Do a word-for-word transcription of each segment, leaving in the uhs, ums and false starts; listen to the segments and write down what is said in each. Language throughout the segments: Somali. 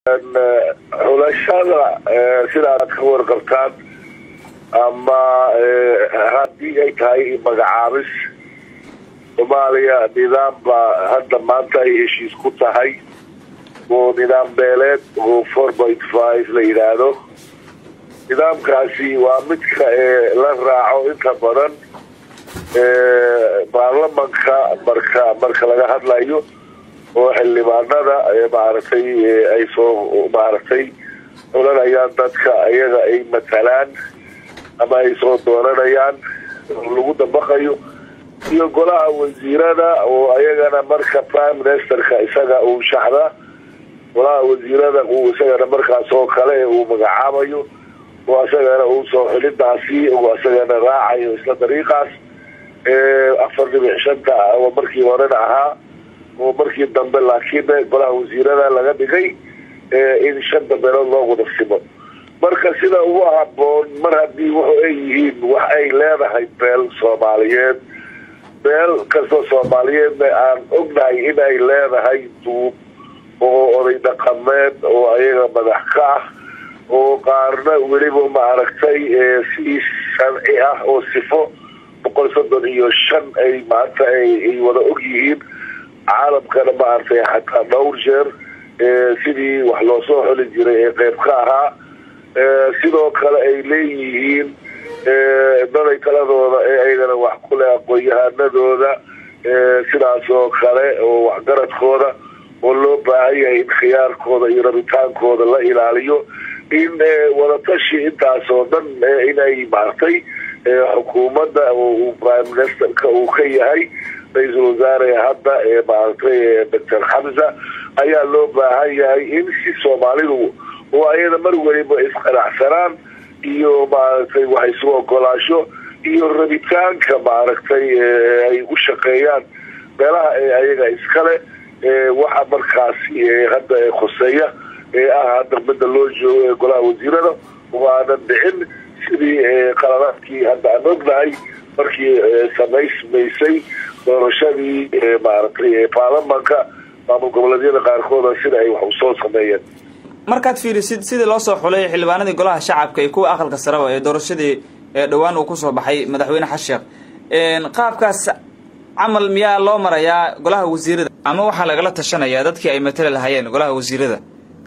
xulashada sidaad ka warqabtaan ama haddii ay tahay magacaabis Soomaaliya nidaam baa hadda maanta ay heshiis ku tahay oo nidaam beeleed oo four point five la yiraahdo. nidaamkaasi waa midka la raaco inta badan baarlamaanka marka marka laga hadlayo oo xildhibaanada maaragtay ay soo maaragtay oranayaan dadka ayaga ay matalaan ama ay soo dooranayaan lagu dabaqayo iyo golaha wasiirada oo ayagana marka prime ministerka isaga uu shaxda golaha wasiirada uu isagana markaas oo kale uu magacaabayo oo isagana uu soo xilidaasi oo isagana raacayo isla dariiqaas afar dhibic shanta oo markii hore ahaa oo markii dambe laakiin golaha wasiirada laga dhigay in shanta beelood loo wada simo. marka sida ugu haboon mar haddii wuxuu ay yihiin wax ay leedahay beel Soomaaliyeed beel kastoo Soomaaliyeed aan ognahay in ay leedahay duub oo oday dhaqameed oo ayaga madax ka ah oo qaarna weliba maaragtay si sharci ah oo sifo boqol soddon iyo shan ay maanta ay wada og yihiin caalamkana maaragtay xataa dhowr jeer sidii wax loo soo xuli jiray ee qayb ka ahaa sidoo kale ay leeyihiin daday taladooda ee ayagana wax ku leh aqoon-yahanadooda sidaas oo kale oo waxgaradkooda oo loo baahan yahay in khiyaarkooda iyo rabitaankooda la ilaaliyo in wadatashi intaas oo dhan inay maartay xukuumadda uu prime ministerka uu ka yahay ra-iisul wasaare hadda ee maartay doctor Hamza ayaa loo baahan yahay in si Soomaalidu oo ayada mar waliba isqanacsanaan iyo maartay wax isu ogolaasho iyo rabitaanka maartay ay u shaqeeyaan beelaha ayaga iskale waxa markaas hadda khuseeya ee ah hadda midda loo joogo golaha wasiirada waana dhicin sidii qaladaadkii hadda aan ognahay markii samaysmaysay doorashadii maaragtay baarlamaanka maamul goboleedyada qaarkooda sida ay wax u soo sameeyeen. markaad fiirisid sidii loo soo xulay xildhibaanadii golaha shacabka iyo kuwa aqalka sare ee doorashadii dhawaan uu ku soo baxay madaxweyne xashiq qaabkaas camal miyaa loo marayaa golaha wasiirada ama waxaa lagala tashanayaa dadkii ay matala lahaayeen golaha wasiirada?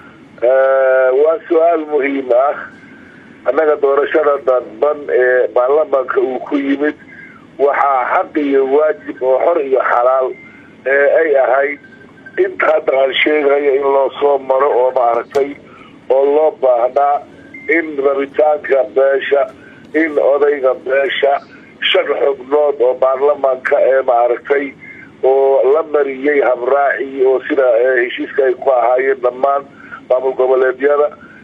waa su-aal muhiim ah. annaga doorashada dadban ee baarlamaanka uu ku yimid waxaa xaq iyo waajib oo xor iyo xalaal ay ahayd inta hadda aan sheegayo in loo soo maro oo maaragtay oo loo baahnaa in rabitaanka beesha in odayga beesha shan xubnood oo baarlamaanka ee maaragtay oo la mariyey habraaci oo sida heshiiska ay ku ahaayeen dhammaan maamul goboleedyada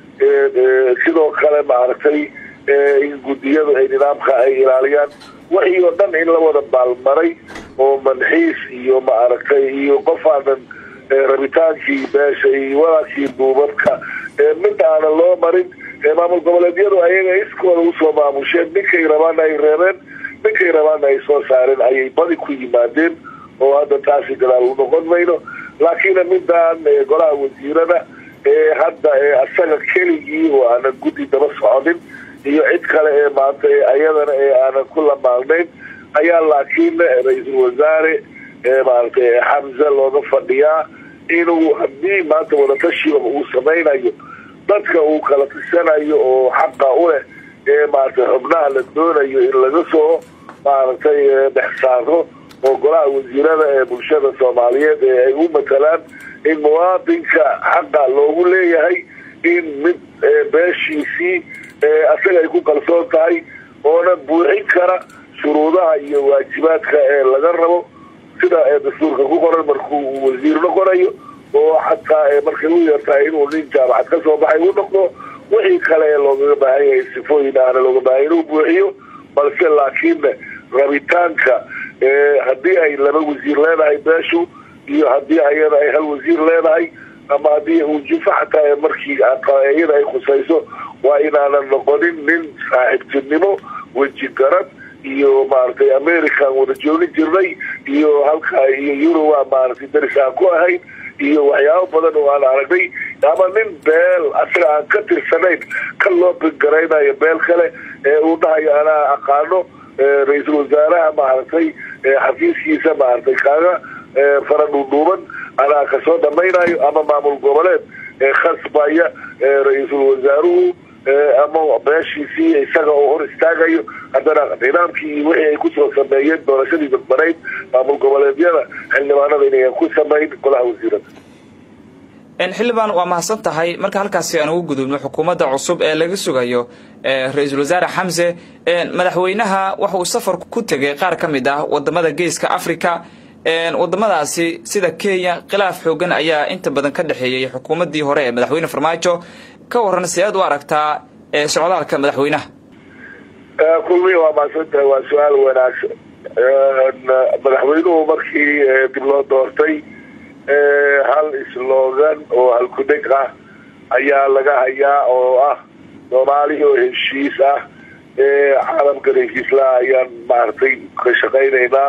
sidoo kale maaragtay in guddiyadu ay nidaamka ay ilaaliyaan wixii oo dhan in la wada baalmaray oo manxiis iyo maaragtay iyo qof aanan rabitaankii beesha iyo walaakii duubabka mid aanan loo marin maamul goboleedyadu ayaga iskooda usoo maamusheen ninkay rabaana ay reebeen ninkay rabaana ay soo saareen ayay badi ku yimaadeen oo hadda taasi gadaal u noqon mayno. laakiin midaan golaha wasiirada hadda asaga keligii oo aanan guddi daba soconin iyo cid kale ee maanta ayadana ee aanan ku lamaalnayn ayaa laakiin ra-iisul wasaare maaragtay Hamza looga fadhiyaa inuu haddii maanta wadatashiga uu samaynayo dadka uu kala tisanayo oo xaqa u leh ee maaragtay xubnaha la doonayo in laga soo maaragtay dhex saaro oo golaha wasiirada ee bulshada Soomaaliyeed ee ay u matalaan in muwaadinka xaqa loogu leeyahay in mid beeshiisii asaga ay ku kalsoon tahay oona buuxin kara shuruudaha iyo waajibaadka ee laga rabo sida dastuurka ku qoran markuu wasiir noqonayo oo xataa markay u yartahay inuu nin jaamacad ka soo baxay u noqdo wixii kale ee looga baahan yahay sifooyin aana looga baahan inuu buuxiyo balse laakiin rabitaanka haddii ay laba wasiir leedahay beeshu iyo haddii ayada ay hal wasiir leedahay ama haddii uu jufo xataa markii iyada ay khusayso waa inaanan noqonin nin saaxiibtinimo weji garad iyo maaragtay American wada joogin jirnay iyo halka iyo Euro maaragtay daris aan ku ahayn iyo waxyaabo badan oo aan aragnay ama nin beel asaga aan ka tirsanayn ka loo bingaraynayo beel kale ee uu dhahayo anaa aqaano ra-iisul wasaaraha maaragtay xafiiskiisa maaragtay kaaga faradhuudhuuban anaa kasoo dhamaynayo ama maamul goboleed khasbaya ra-iisul wasaaruhu ama beeshiisii isaga oo hor istaagayo haddana nidaamkii iyo wixii ay kusoo sameeyeen doorashadii dadbanayd maamul goboleedyada xildhibaanada inayan ku samayn golaha wasiirada. xildhibaan waa mahadsan tahay marka halkaasi aan ugu gudubno xukuumadda cusub ee laga sugayo ra-iisul wasaare xamse madaxweynaha waxa uu safar ku tegay qaar ka mid ah wadamada geeska africa wadamadaasi sida kenya khilaaf xoogan ayaa inta badan ka dhexeeyey xukuumaddii hore ee madaxweyne farmaajo ka waran si aad u aragtaa socdaalka madaxweynaha. kulmiya waa mahadsantahay waa su-aal wanaagsan. madaxweynuhu markii dib loo doortay hal slogan oo halkudheg ah ayaa laga hayaa oo ah soomaali oo heshiis ah caalamkan heshiislaha ayaan maaragtay ka shaqaynaynaa.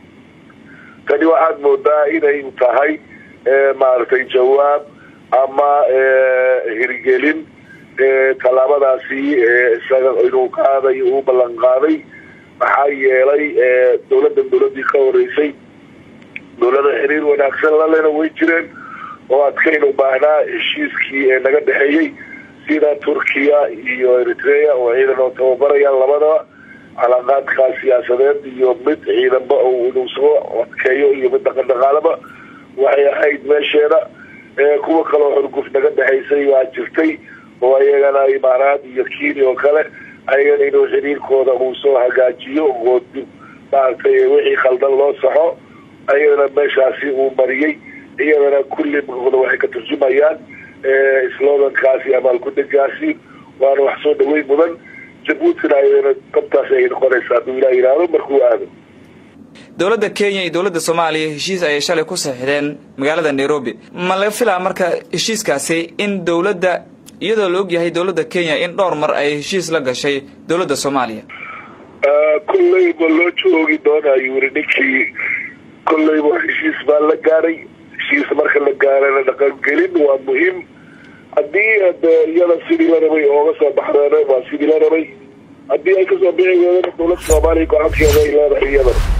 tani waxaad moodaa inay tahay maaragtay jawaab ama hirgelin tallaabadaasi isaga inuu qaaday uu ballan qaaday. maxaa yeelay dawladdan dawladdii ka horeysay dawlada xiriir wanaagsan lalena way jireen oo adkayn u baahnaa heshiiskii ee naga dhexeeyey sida turkiya iyo eritrea oo ciidan oo tababarayaan labadaba calaaqaadkaa siyaasadeed iyo mid ciidanba oo inuu soo adkeeyo iyo mid dhaqandhaqaalaba waxay ahayd meesheeda. kuwa kaleo xurguf naga dhexaysay waa jirtay oo ayagana imaaraad iyo kenya oo kale ayagana inuu xiriirkooda uu soo hagaajiyo oo maaragtay wixii khaldan loo saxo ayadana meeshaasi uu mariyey. iyadana kulli maqoda waxay ka turjumayaan slogankaasi ama halkudhegaasi waana wax soo dhaweyn mudan. jabuutina ayadana qabtaas ay noqonaysaa hadduu ilaa yidhaahdo markuu aado. dowladda kenya iyo dowladda soomaaliya heshiis ayay shalay ku saxiixdeen magaalada nairobi. ma laga filaa marka heshiiskaasi in dowladda iyadoo la og yahay dowladda kenya in dhowr mar ay heshiis la gashay dowladda soomaaliya? kolleyba loo joogi doonaayo weli ninkii kolleyba heshiis baa la gaaray. heshiis marka la gaarana dhaqangelin waa muhiim. haddii hade iyada sidii la rabay ooga soo baxdeena waa sidii la rabay. haddii ay kasoo bixi weedana dowladda soomaaliya go-aankeeda ay leedahay iyadana